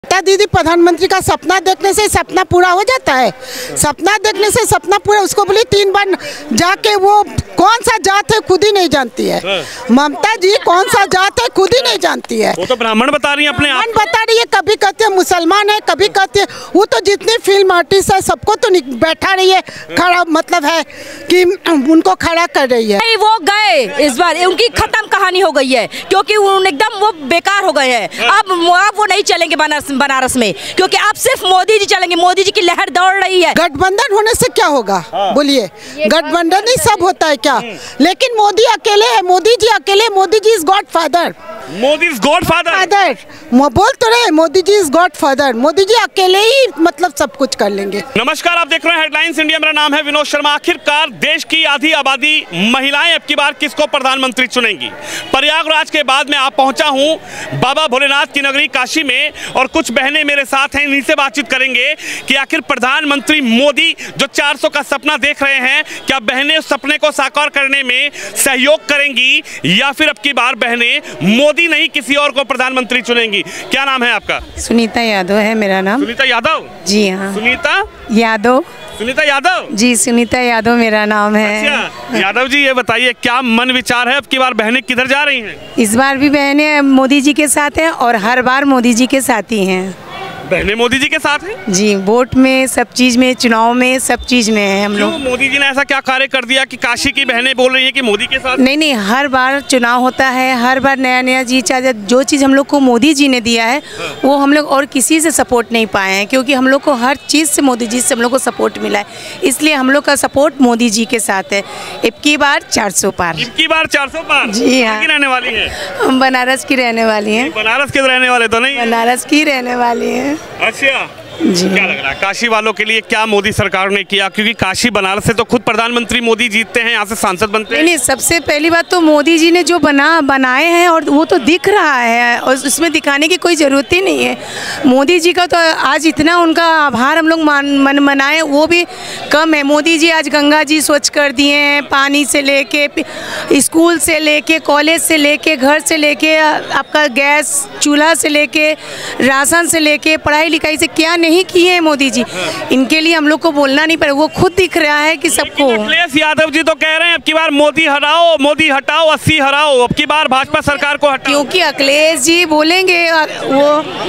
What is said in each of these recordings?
दीदी प्रधानमंत्री का सपना देखने से सपना पूरा हो जाता है। सपना देखने से सपना पूरा, उसको बोली 3 बार जाके वो कौन सा जात है खुद ही नहीं जानती है। ममता जी कौन सा जात है खुद ही नहीं जानती है। वो तो ब्राह्मण बता रही है, अपने आप बता रही है, कभी कहते हैं मुसलमान है, कभी कहते हैं वो तो जितने फिल्म आर्टिस्ट है सबको तो बैठा रही है, खड़ा मतलब है कि उनको खड़ा कर रही है। नहीं, वो गए इस बार, उनकी खत्म कहानी हो गई है क्योंकि एकदम वो बेकार हो गए हैं। अब वो नहीं चलेंगे बनारस में क्योंकि अब सिर्फ मोदी जी चलेंगे। मोदी जी की लहर दौड़ रही है। गठबंधन होने से क्या होगा बोलिए? गठबंधन ही सब होता है क्या? लेकिन मोदी अकेले है, मोदी जी अकेले, Modi ji is godfather. Modi is godfather बोल तो रहे, Modi ji is godfather. Modi ji अकेले ही मतलब सब कुछ कर लेंगे। नमस्कार, आप देख रहे हैं हेडलाइंस इंडिया। मेरा नाम है विनोद शर्मा। आखिरकार देश की आधी आबादी महिलाएं अब की बार किसको प्रधानमंत्री चुनेंगी? प्रयागराज के बाद में आप पहुंचा हूं बाबा भोलेनाथ की नगरी काशी में, और कुछ बहनें मेरे साथ हैं। इन्हीं से बातचीत करेंगे कि आखिर प्रधानमंत्री मोदी जो 400 का सपना देख रहे हैं, क्या बहनें उस सपने को साकार करने में सहयोग करेंगी या फिर अब की बार बहनें मोदी नहीं किसी और को प्रधानमंत्री चुनेंगी? क्या नाम है आपका? सुनीता यादव है मेरा नाम। सुनीता यादव? जी हाँ। सुनीता यादव? सुनीता यादव जी, सुनीता यादव मेरा नाम है। अच्छा, यादव जी ये बताइए क्या मन विचार है, अब की बार बहनें किधर जा रही हैं? इस बार भी बहनें मोदी जी के साथ हैं और हर बार मोदी जी के साथ ही हैं। बहनें मोदी जी के साथ हैं जी, वोट में, सब चीज में, चुनाव में, सब चीज में है हम लोग। मोदी जी ने ऐसा क्या कार्य कर दिया कि काशी की बहनें बोल रही हैं कि मोदी के साथ? नहीं, हर बार चुनाव होता है, हर बार नया नया जी, चाहे जो चीज़ हम लोग को मोदी जी ने दिया है वो हम लोग और किसी से सपोर्ट नहीं पाए हैं, क्योंकि हम लोग को हर चीज़ से मोदी जी से हम लोग को सपोर्ट मिला है, इसलिए हम लोग का सपोर्ट मोदी जी के साथ है। अब की बार 400 पार। अब की बार 400 पार? जी हाँ। रहने वाली है? हम बनारस की रहने वाली हैं। बनारस के रहने वाले तो नहीं? बनारस की रहने वाली हैं। अच्छा, जी। क्या लग रहा है काशी वालों के लिए क्या मोदी सरकार ने किया? क्योंकि काशी बनारस से तो खुद प्रधानमंत्री मोदी जीतते हैं, यहाँ से सांसद बनते हैं। नहीं, सबसे पहली बात तो मोदी जी ने जो बनाए हैं और वो तो दिख रहा है और उसमें दिखाने की कोई ज़रूरत ही नहीं है। मोदी जी का तो आज इतना उनका आभार हम लोग मनाए वो भी कम है। मोदी जी आज गंगा जी स्वच्छ कर दिए हैं, पानी से लेके, स्कूल से लेके, कॉलेज से लेके, घर से लेके, आपका गैस चूल्हा से लेके, राशन से लेके, पढ़ाई लिखाई से क्या नहीं किए हैं मोदी जी। इनके लिए हम लोग को बोलना नहीं पड़ेगा, वो खुद दिख रहा है कि सबको। अखिलेश यादव जी तो कह रहे हैं अब की बार मोदी हटाओ, मोदी हटाओ, 80 हराओ, अब की बार भाजपा सरकार को हटाओ। क्योंकि अखिलेश जी बोलेंगे वो,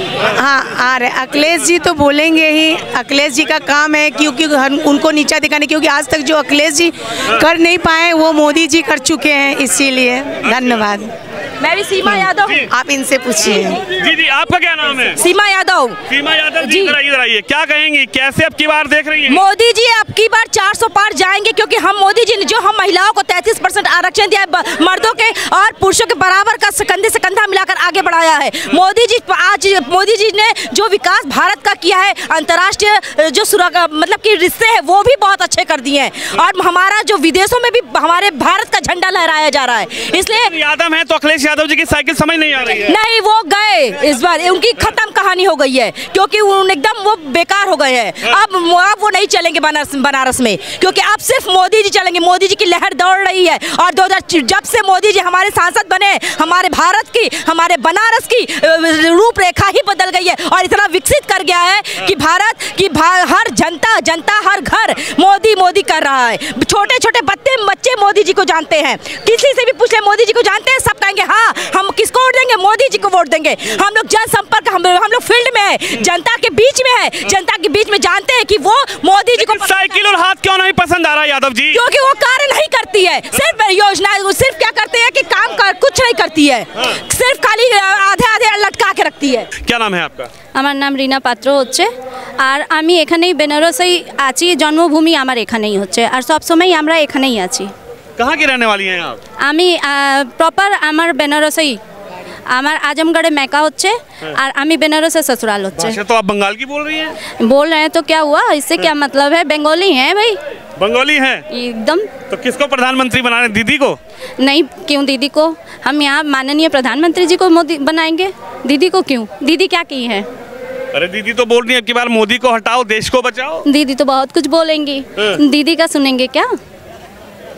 हाँ आ रहे अखिलेश जी तो बोलेंगे ही, अखिलेश जी का काम है क्योंकि उनको नीचा दिखाने, क्योंकि आज तक जो अखिलेश जी कर नहीं पाए वो मोदी जी कर चुके हैं, इसीलिए। धन्यवाद। मैं भी सीमा यादव। आप इनसे पूछिए। जी जी, आपका क्या नाम है? सीमा यादव। सीमा यादव जी, इधर आइए, क्या कहेंगी, कैसे अब की बार देख रही हैं? मोदी जी अब की बार 400 पार जाएंगे क्योंकि हम मोदी जी ने जो हम महिलाओं को 33% आरक्षण दिया है, मर्दों के और पुरुषों के बराबर का कंधे से कंधा मिलाकर आगे बढ़ाया है। मोदी जी आज मोदी जी ने जो विकास भारत का किया है, अंतर्राष्ट्रीय जो मतलब कि रिश्ते हैं वो भी बहुत अच्छे कर दिए हैं, और हमारा जो विदेशों में भी हमारे भारत का झंडा लहराया जा रहा है। इसलिए यादव है तो अखिलेश यादव जी की साइकिल समझ नहीं आ रही है। नहीं, वो गए इस बार, उनकी खत्म कहानी हो गई है क्योंकि एकदम वो बेकार हो गए हैं। अब वो नहीं चलेंगे बनारस में क्योंकि अब सिर्फ मोदी जी चलेंगे। मोदी जी की लहर दौड़ रही है, और 2000 जब से मोदी जी हमारे सांसद बने, हमारे भारत की, हमारे बनारस की रूपरेखा ही बदल गई है और इतना विकसित कर गया है कि भारत की हर जनता हर घर मोदी कर रहा है। छोटे छोटे बच्चे मोदी जी को जानते हैं, किसी से भी पूछ ले मोदी जी को जानते हैं, सब कहेंगे हाँ हम किसको वोट देंगे, मोदी जी को वोट देंगे। हम लोग जनसंपर्क, हम लोग फील्ड में है, जनता के बीच में है, जनता के बीच में जानते हैं कि वो मोदी जी को। साइकिल और हाथ क्यों नहीं पसंद आ रहा यादव जी? क्योंकि वो कार्य नहीं करती है, सिर्फ योजना, सिर्फ क्या करते हैं कि काम कुछ नहीं करती है, सिर्फ खाली आधे लटका के रखती है। क्या नाम है आपका? আমার নাম রিনা পাত্র হচ্ছে, আর আমি এখানেই বেনারসেই আছি, জন্মভূমি আমার এখানেই হচ্ছে, আর সব সময় আমরা এখানেই আছি। कहाँ की रहने वाली हैं आप? আমি প্রপার আমার বেনারসেই, আমার आजमगढ़ मैका হচ্ছে, আর আমি বেনারসে ससुराल হচ্ছে। अच्छा, तो आप बंगाल की बोल रही हैं? बोल रहे हैं तो क्या हुआ, इससे क्या मतलब है, बंगाली हैं भाई, बंगाली हैं एकदम। तो किसको प्रधानमंत्री बनाने, दीदी को? नहीं, क्यों दीदी को? हम यहाँ माननीय प्रधानमंत्री जी को मोदी बनाएंगे, दीदी को क्यों? दीदी क्या की है? अरे दीदी तो बोल रही है अब की बार मोदी को हटाओ, देश को बचाओ। दीदी तो बहुत कुछ बोलेंगी, दीदी का सुनेंगे क्या?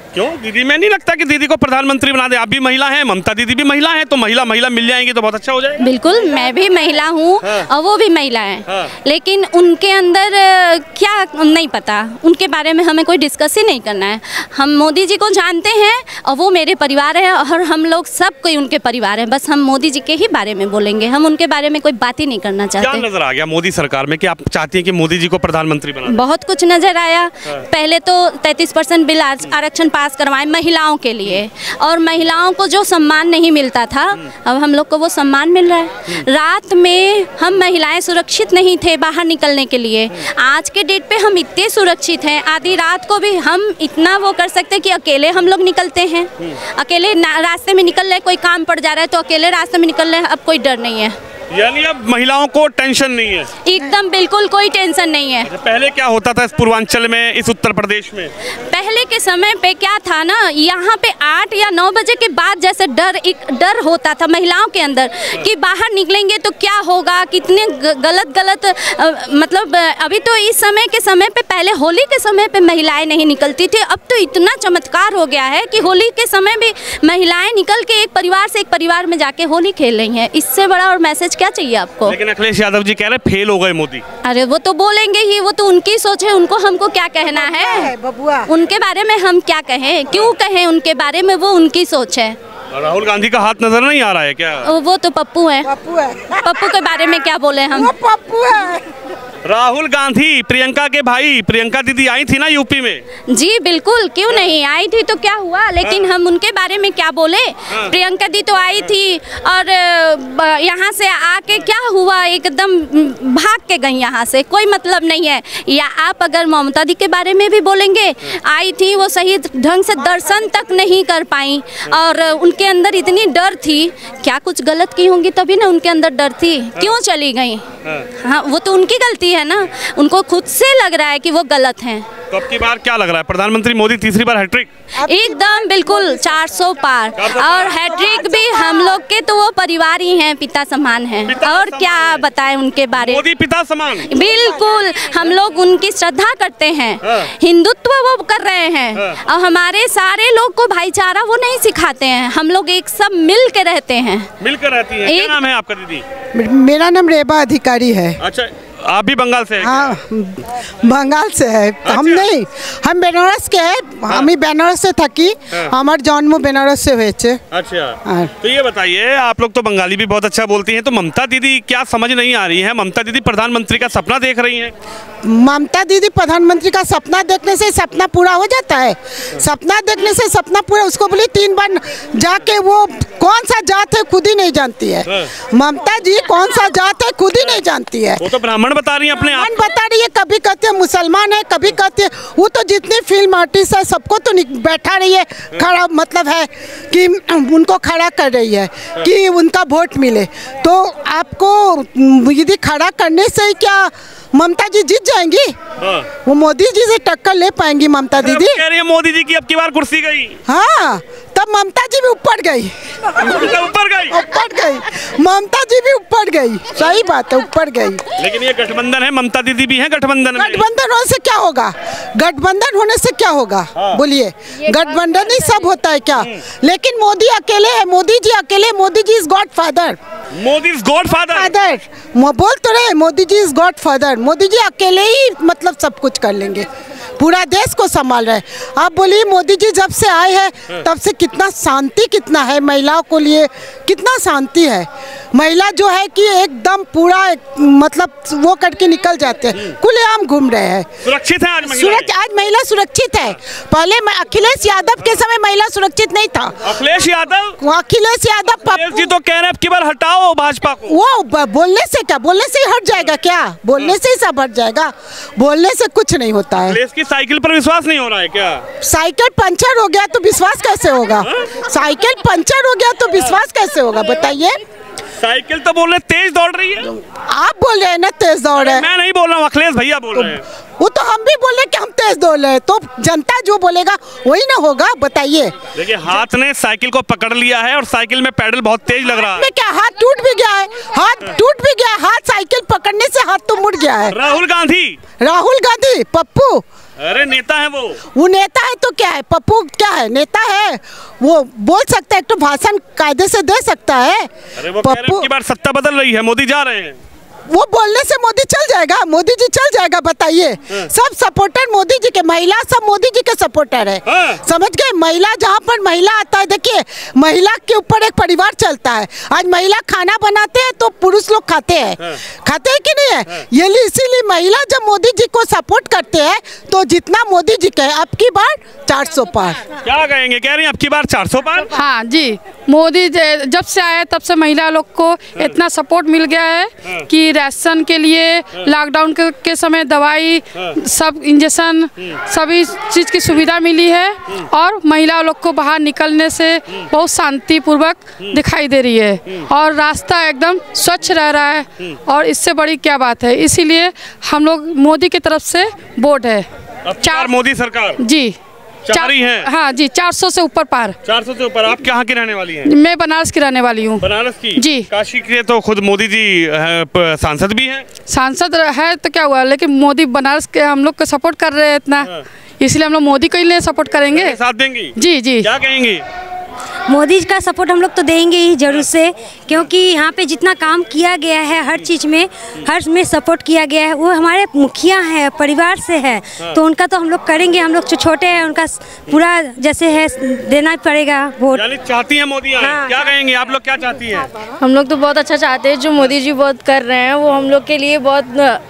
क्यों दीदी? मैं नहीं लगता कि दीदी को प्रधानमंत्री बना दे। आप भी महिला हैं, ममता दीदी भी महिला हैं, तो महिला महिला मिल जाएंगी तो बहुत अच्छा हो जाएगा। बिल्कुल, मैं भी महिला हूँ और वो भी महिला हैं, लेकिन उनके अंदर क्या नहीं पता, उनके बारे में हमें कोई डिस्कस ही नहीं करना है। हम मोदी जी को जानते हैं और वो मेरे परिवार है और हम लोग सब कोई उनके परिवार है। बस हम मोदी जी के ही बारे में बोलेंगे, हम उनके बारे में कोई बात ही नहीं करना चाहते। क्या नजर आ गया मोदी सरकार में कि आप चाहती हैं कि मोदी जी को प्रधानमंत्री बना? बहुत कुछ नजर आया। पहले तो 33% बिल आरक्षण पास करवाए महिलाओं के लिए, और महिलाओं को जो सम्मान नहीं मिलता था अब हम लोग को वो सम्मान मिल रहा है। रात में हम महिलाएं सुरक्षित नहीं थे बाहर निकलने के लिए, आज के डेट पे हम इतने सुरक्षित हैं। आधी रात को भी हम इतना वो कर सकते हैं कि अकेले हम लोग निकलते हैं, अकेले रास्ते में निकल रहे, कोई काम पड़ जा रहा है तो अकेले रास्ते में निकल रहे हैं, अब कोई डर नहीं है। यानी अब महिलाओं को टेंशन नहीं है? एकदम बिल्कुल कोई टेंशन नहीं है। पहले क्या होता था इस पूर्वांचल में, इस उत्तर प्रदेश में? पहले के समय पे क्या था ना, यहाँ पे 8 या 9 बजे के बाद जैसे एक डर होता था महिलाओं के अंदर कि बाहर निकलेंगे तो क्या होगा, कितने गलत मतलब अभी तो इस समय पे पहले होली के समय पे महिलाएं नहीं निकलती थी, अब तो इतना चमत्कार हो गया है कि होली के समय भी महिलाएं निकल के एक परिवार से एक परिवार में जाके होली खेल रही हैं। इससे बड़ा और मैसेज क्या चाहिए आपको? लेकिन अखिलेश यादव जी कह रहे फेल हो गए मोदी। अरे वो तो बोलेंगे ही, वो तो उनकी सोच है, उनको हमको क्या कहना है? उनके बारे में हम क्या कहें, क्यों कहें उनके बारे में, वो उनकी सोच है। राहुल गांधी का हाथ नजर नहीं आ रहा है क्या? वो तो पप्पू है, पप्पू के बारे में क्या बोले हम? वो पप्पू है। राहुल गांधी प्रियंका के भाई, प्रियंका दीदी आई थी ना यूपी में? जी बिल्कुल, क्यों नहीं आई थी तो क्या हुआ, लेकिन हम उनके बारे में क्या बोले? प्रियंका दी तो आई थी और यहाँ से आके क्या हुआ, एकदम भाग के गई यहाँ से, कोई मतलब नहीं है। या आप अगर ममता दी के बारे में भी बोलेंगे, आई थी वो सही ढंग से दर्शन तक नहीं कर पाई और उनके अंदर इतनी डर थी, क्या कुछ गलत की होंगी तभी ना उनके अंदर डर थी, क्यों चली गई? हाँ, वो तो उनकी गलती है ना, उनको खुद से लग रहा है कि वो गलत हैं। तो अब की बार क्या लग रहा है, प्रधानमंत्री मोदी तीसरी बार हैट्रिक? एकदम बिल्कुल 400 पार, और हैट्रिक भी हम लोग के तो वो परिवार ही हैं, पिता समान हैं, और क्या बताएं उनके बारे में? मोदी पिता समान, बिल्कुल, हम लोग उनकी श्रद्धा करते हैं, हिंदुत्व वो कर रहे हैं, और हमारे सारे लोग को भाईचारा वो नहीं सिखाते हैं, हम लोग एक सब मिल के रहते हैं। मिलकर रहती हैं। क्या नाम है आपका दीदी? मेरा नाम रेबा अधिकारी है। अच्छा, आप भी बंगाल से हैं? हाँ, बंगाल से है। अच्छा। हम नहीं, हम बेनारस के हैं। हाँ। हम ही बेनारस से थकी। हाँ। हमारे जन्म बेनारस से हुए। अच्छा। हाँ। तो ये बताइए, आप लोग तो बंगाली भी बहुत अच्छा बोलती हैं, तो ममता दीदी क्या समझ नहीं आ रही है? ममता दीदी प्रधानमंत्री का सपना देख रही हैं? ममता दीदी प्रधानमंत्री का सपना देखने से सपना पूरा हो जाता है। सपना देखने से सपना पूरा, उसको बोली 3 बार जाके वो कौन सा जात है खुद ही नहीं जानती है। ममता जी कौन सा जात है खुद ही नहीं जानती है। वो तो ब्राह्मण बता रही है अपने आप, बता रही है, कभी कहते हैं मुसलमान है, कभी कहते हैं, वो तो जितने फिल्म आर्टिस्ट है सबको तो बैठा रही है, खड़ा मतलब है कि उनको खड़ा कर रही है कि उनका वोट मिले। तो आपको यदि खड़ा करने से क्या ममता जी जीत जाएंगी? वो मोदी जी से टक्कर ले पाएंगी ममता दीदी? कह रही है मोदी जी की अब की बार कुर्सी गई। हाँ, तब ममता जी भी ऊपर गई। ऊपर गई ममता जी भी ऊपर गई, सही बात है, ऊपर गई। लेकिन ये गठबंधन है, ममता दीदी भी है गठबंधन में। गठबंधन होने से क्या होगा? गठबंधन होने से क्या होगा? बोलिए, गठबंधन ही सब होता है क्या? लेकिन मोदी अकेले है, मोदी जी अकेले, Modi ji is godfather. Modi is godfather, बोल तो रहे, Modi ji is godfather. Modi ji अकेले ही मतलब सब कुछ कर लेंगे, पूरा देश को संभाल रहे। आप बोलिए, मोदी जी जब से आए हैं तब से कितना शांति कितना है, महिलाओं को लिए कितना शांति है। महिला जो है कि एकदम पूरा मतलब वो करके निकल जाते हैं, खुलेआम घूम रहे हैं, सुरक्षित है आज महिला सुरक्षित है। पहले अखिलेश यादव के समय महिला सुरक्षित नहीं था। अखिलेश यादव जी तो कह रहे हैं अब की बार हटाओ भाजपा को। वो बोलने से क्या, बोलने से ही हट जाएगा क्या? बोलने से ही सब हट जाएगा, बोलने से कुछ नहीं होता है। अखिलेश की साइकिल पर विश्वास नहीं हो रहा है क्या? साइकिल पंचर हो गया तो विश्वास कैसे होगा? साइकिल पंचर हो गया तो विश्वास कैसे होगा, बताइए? साइकिल तो बोल रहे तेज दौड़ रही है। आप बोल रहे हैं ना तेज दौड़ रहे हैं। मैं नहीं बोल रहा हूँ, अखिलेश भैया बोल रहे हैं। वो तो हम भी बोल रहे कि हम तेज दौड़ रहे हैं, तो जनता जो बोलेगा वही ना होगा, बताइए। देखिए, हाथ ने साइकिल को पकड़ लिया है और साइकिल में पैडल बहुत तेज लग रहा है। क्या हाथ टूट भी गया है? हाथ टूट भी गया, हाथ साइकिल पकड़ने से हाथ तो मुड़ गया है। राहुल गांधी पप्पू, अरे नेता है वो नेता है तो क्या है, पप्पू क्या है, नेता है, वो बोल सकता है, एक तो भाषण कायदे से दे सकता है। अरे वो पप्पू की बार सत्ता बदल रही है, मोदी जा रहे हैं, वो बोलने से मोदी चल जाएगा, मोदी जी चल जाएगा, बताइए। सब सपोर्टर मोदी जी के, महिला सब मोदी जी के सपोर्टर है। समझ गए, महिला जहाँ पर महिला आता है, देखिए महिला के ऊपर एक परिवार चलता है। आज महिला खाना बनाते हैं तो पुरुष लोग खाते हैं कि नहीं है, ये इसीलिए महिला जब मोदी जी को सपोर्ट करते हैं तो जितना मोदी जी कहे, अब की बार 400 पार। क्या कहेंगे, कह रही हैं अब की बार 400 पार? हाँ जी, मोदी जब से आए तब से महिला लोग को इतना सपोर्ट मिल गया है कि राशन के लिए, लॉकडाउन के समय दवाई, सब इंजेक्शन, सभी चीज़ की सुविधा मिली है और महिला लोग को बाहर निकलने से बहुत शांतिपूर्वक दिखाई दे रही है और रास्ता एकदम स्वच्छ रह रहा है और इससे बड़ी क्या बात है। इसीलिए हम लोग मोदी की तरफ से वोट है। 4 मोदी सरकार जी, 4 ही हैं। हाँ जी, 400 से ऊपर पार। 400 से ऊपर। आप कहाँ की रहने वाली हैं? मैं बनारस की रहने वाली हूँ। बनारस की जी। काशी के तो खुद मोदी जी सांसद भी हैं। सांसद है तो क्या हुआ, लेकिन मोदी बनारस के हम लोग को सपोर्ट कर रहे हैं इतना, इसलिए हम लोग मोदी को ही लिए सपोर्ट करेंगे। साथ देंगी? जी जी। क्या कहेंगी? मोदी जी का सपोर्ट हम लोग तो देंगे ही जरूर से, क्योंकि यहाँ पे जितना काम किया गया है हर चीज़ में, हर में सपोर्ट किया गया है। वो हमारे मुखिया हैं, परिवार से है, तो उनका तो हम लोग करेंगे। हम लोग जो छोटे हैं उनका पूरा जैसे है देना पड़ेगा वोट। यानी चाहती हैं मोदी आए। हाँ। क्या कहेंगे, आप लोग क्या चाहती हैं? हम लोग तो बहुत अच्छा चाहते हैं, जो मोदी जी बहुत कर रहे हैं वो हम लोग के लिए बहुत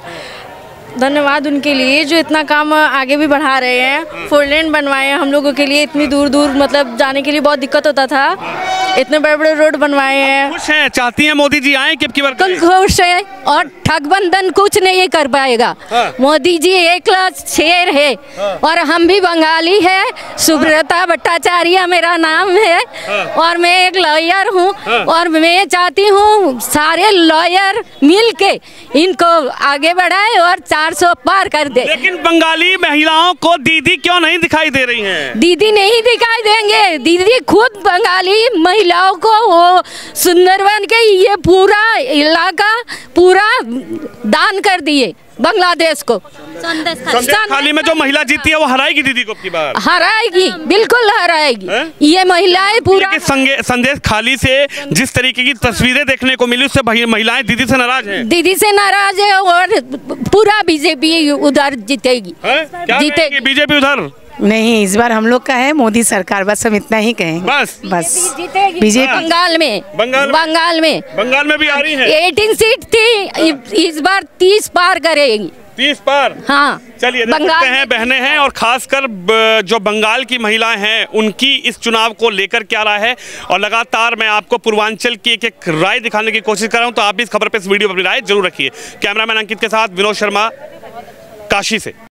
धन्यवाद उनके लिए, जो इतना काम आगे भी बढ़ा रहे हैं। 4 लेन बनवाए हैं हम लोगों के लिए, इतनी दूर दूर मतलब जाने के लिए बहुत दिक्कत होता था, इतने बड़े बड़े रोड बनवाए हैं। खुश हैं, चाहती हैं मोदी जी आए कि अब की बार? खुश है और ठगबंधन कुछ नहीं कर पाएगा। मोदी जी एकलौत शेर है और हम भी बंगाली है। सुब्रता भट्टाचार्य मेरा नाम है और मैं एक लॉयर हूँ और मैं चाहती हूँ सारे लॉयर मिल के इनको आगे बढ़ाए और 400 पार कर दे। लेकिन बंगाली महिलाओं को दीदी क्यों नहीं दिखाई दे रही हैं? दीदी नहीं दिखाई देंगे, दीदी खुद बंगाली महिलाओं को वो सुंदरबन के ये पूरा इलाका पूरा दान कर दिए बांग्लादेश को। संदेश खाली में जो महिला जीती है वो हराएगी दीदी को की बार? हराएगी, बिल्कुल हराएगी। ये महिलाएं पूरा संदेश खाली से जिस तरीके की तस्वीरें देखने को मिली उससे महिलाएं दीदी से नाराज हैं। दीदी से नाराज है और पूरा बीजेपी उधर जीतेगी। जीतेगी बीजेपी उधर? नहीं, इस बार हम लोग का है मोदी सरकार, बस हम इतना ही कहेंगे। बस बीजेपी बंगाल में भी आ रही है। 18 सीट थी, इस बार 30 पार करेगी। 30 पार? हाँ। चलिए देखते हैं बहनें हैं और खासकर जो बंगाल की महिलाएं हैं उनकी इस चुनाव को लेकर क्या राय है, और लगातार मैं आपको पूर्वांचल की एक राय दिखाने की कोशिश कर रहा हूं, तो आप भी इस खबर पे, इस वीडियो पर अपनी राय जरूर रखिए। कैमरामैन अंकित के साथ विनोद शर्मा, काशी से।